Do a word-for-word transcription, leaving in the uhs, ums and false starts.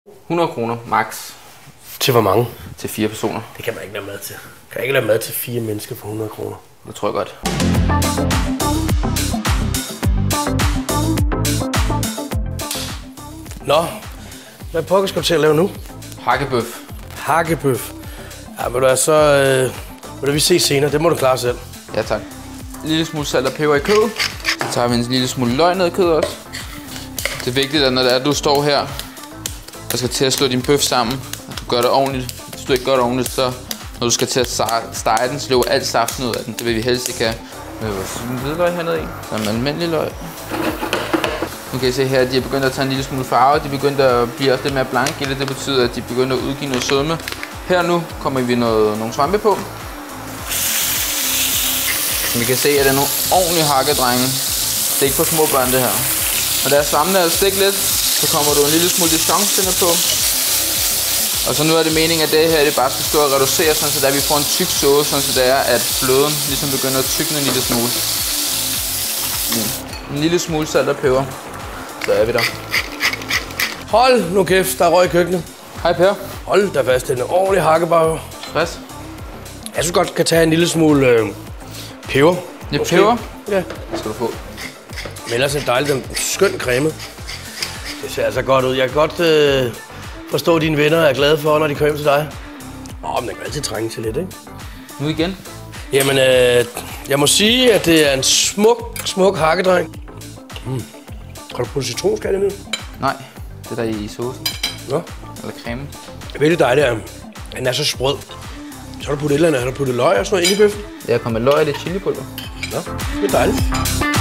hundrede kroner max. Til hvor mange? Til fire personer. Det kan man ikke lave mad til. Kan jeg ikke lave mad til fire mennesker for hundrede kroner? Det tror jeg godt. Nå, hvad pokker skal du til at lave nu? Hakkebøf. Hakkebøf. Ja, men du er så... Øh, vil du vi se senere, det må du klare selv. Ja, tak. En lille smule salt og peber i kødet. Så tager vi en lille smule løg ned i kødet også. Det er vigtigt, at når det er, du står her og skal til at slå din bøf sammen, at du gør det ordentligt. Hvis du ikke gør det ordentligt, så når du skal til at stege den, så løber alt saften ud af den. Det vil vi helst ikke have. Med vores hvidløg hernede i. Så en almindelig løg. Nu kan I se her, at de er begyndt at tage en lille smule farve. De er begyndt at blive også lidt mere blanke i det. Det betyder, at de er begyndt at udgive noget sødme. Her nu kommer vi noget, nogle svampe på. Som vi kan se, at det er nogle ordentlige hakkedrenge. Det er ikke for små børn, det her. Når der er svampene er stik lidt, så kommer du en lille smule dijonstænder på. Og så nu er det meningen, at det her det bare skal stå og reducere, sådan så der vi får en tyk sauce, sådan så det er, at fløden ligesom begynder at tykne en lille smule. En lille smule salt og peber. Så er vi der. Hold nu kæft, der er røg i køkkenet. Hej Per. Hold da fast, det er en ordentlig hakkebager. Frisk. Jeg synes godt, kan tage en lille smule øh, peber. Ja, peber? Ja. Det skal du få. Men ellers er det dejligt, den skøn creme. Det ser altså godt ud. Jeg kan godt øh, forstå, at dine venner er glade for, når de kommer hjem til dig. Åh, men den kan altid trænge til lidt, ikke? Nu igen? Jamen, øh, jeg må sige, at det er en smuk, smuk hakkedreng. Mm. Har du puttet citronskal i den? Nej, det der i saucen. Nå. Eller creme. Det er virkelig dejligt, at den er så sprød. Så har du puttet et eller andet. Har du puttet løg og sådan noget ind i bøffen? Jeg kommer med løg og lidt chilipulver. Nå, det er dejligt.